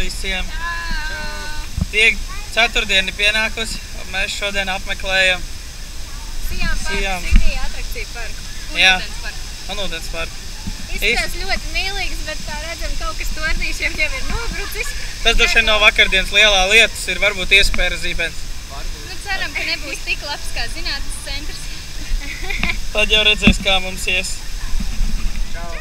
visiem! Tiek ceturtdiena pienākusi, mēs šodien apmeklējam Sijām City atrakciju parku un ūdens parku. Izskatās ļoti mīlīgs, bet tā redzam, kaut kas tornīšiem jau ir nobrucis. Tas droši vien no vakardienas lielā lietas ir varbūt iespēra zībens. Nu, ceram, ka nebūs tik labs kā zinātnes centrs. Tad jau redzēs, kā mums ies. Čau!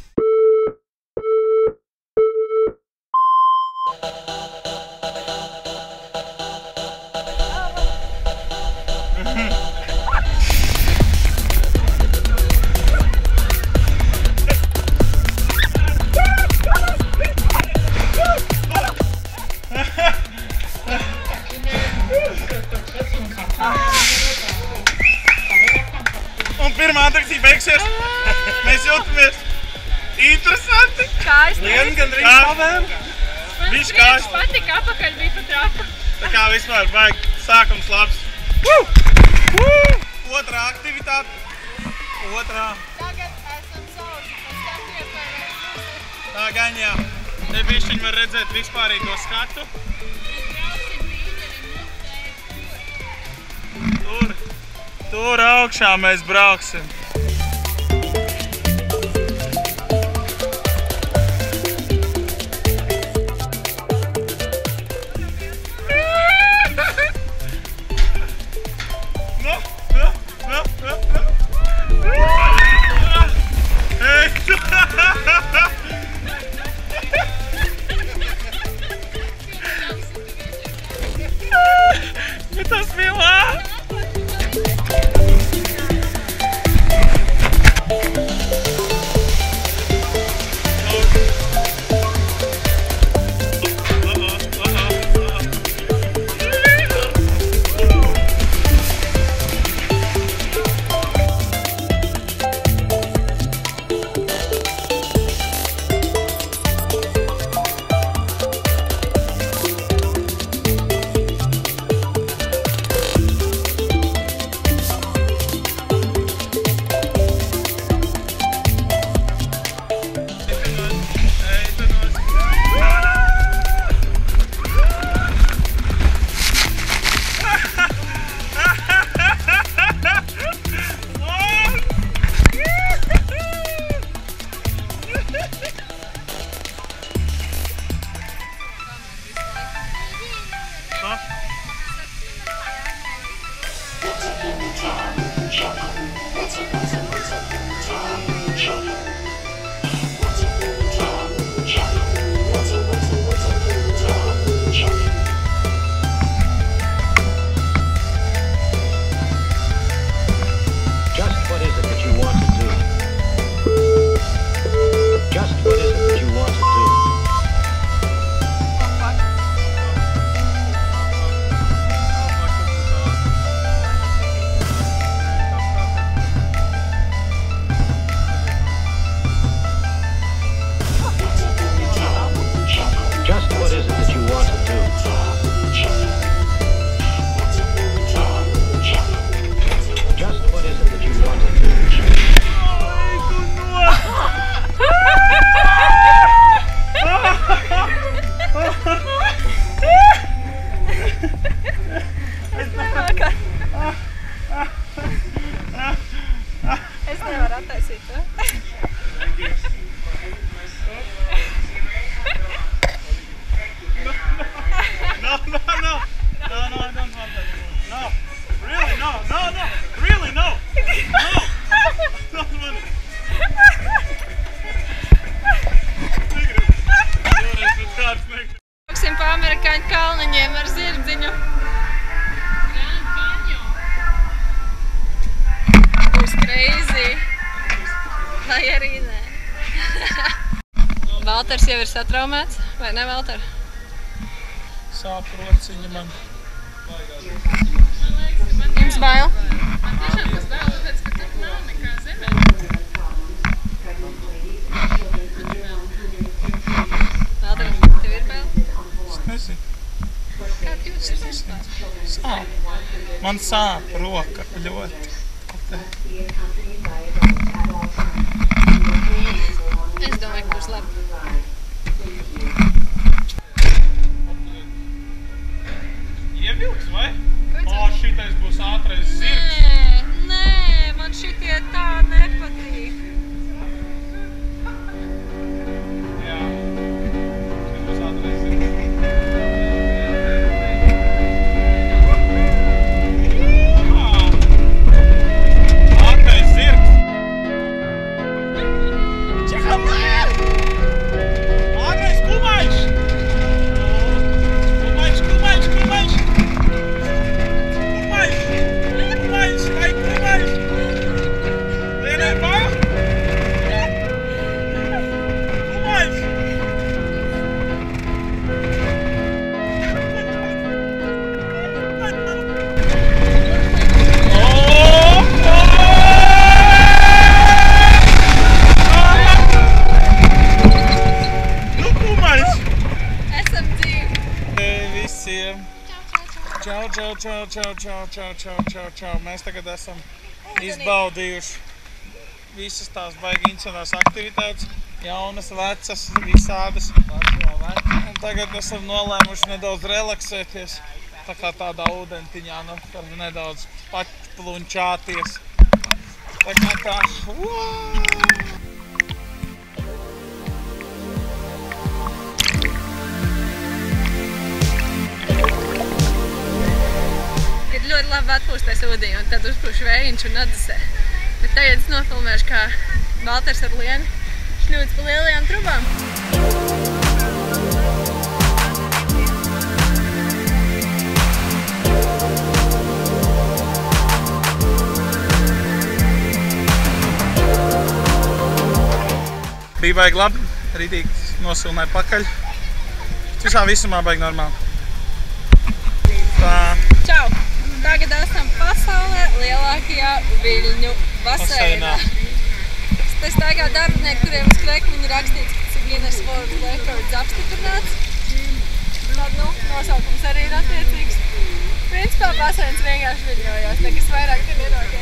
Un pirmā atrakcija beigsies. Mēs jūtamies interesanti. Kājas Lien gandrīz pavēm. Viss kājas. Patika, apakaļ bija pa trapu. Tā kā vispār baigi sākums labs. Otrā aktivitāte. Otrā. Tagad esam sauši pa skatiem, kā Tā gan jā. Te bišķiņ var redzēt vispārīgo skatu. Tur augšā mēs brauksim. Tas bija labi! Brauksim pa amerikāņu kalniņiem ar zirdziņu. Būs crazy. Vai arī nē. Valters jau ir satraumēts, vai ne, Valter? Sāp rociņa man. Jums bail? Man tiešām tas bail, tāpēc, ka tur nav nekā zemē. Valter, tev ir bail? Es nezinu. Kā tu jūtas vispār? Sāp. Man sāp roka ļoti. Es domāju, ka būs labi. visiem! Čau, čau, čau, čau, čau, čau, čau, čau, čau. Mēs tagad esam izbaudījuši visas tās baigi interesantās aktivitātes. Jaunas, vecas, visādas. Un tagad esam nolēmuši nedaudz relaksēties. Tā kā tādā ūdentiņā, nedaudz paplunčāties. Tā kā tā. Ir ļoti labi atpūsties ūdenī un tad uzpūš vējiņš un atdasē. Bet tagad es nofilmēšu, kā Valters ar Lienu šļūdz pa lielajām trubām. Bija baigi labi, rītīgi nosilnēja pakaļ. Visā visumā baigi normāli. Tā. Čau! Tagad esam pasaulē lielākajā Viļņu baseinā. Te staigā darbinieki, kuriem uz krekliņa rakstīts, cik Guinness World Records apstiprināts. Tad, nosaukums arī ir attiecīgs. Principā baseins vienkārši viļņojās, nekas vairāk te nenotiek.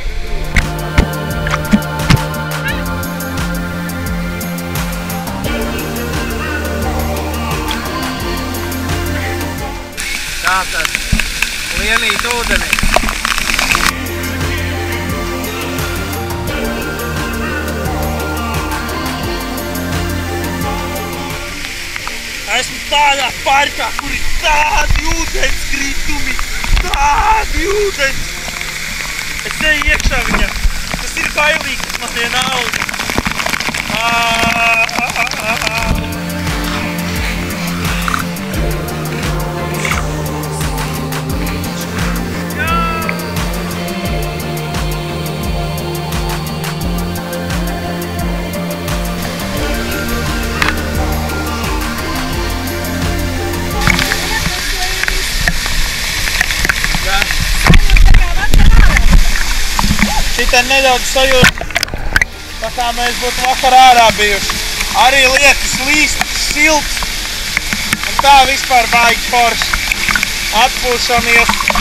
Tātad, lienīt ūdenī. Esmu tādā parkā, kur ir tādi ūdenskritumi, tādi ūdens. Es eju iekšā viņam. Tas ir bailīgi, tas man vienalga. Šitā nedaudz sajūt, tā kā mēs būtu vakar ārā bijuši. Arī lietas līst, silts un tā vispār baigi forši. Atpūšamies.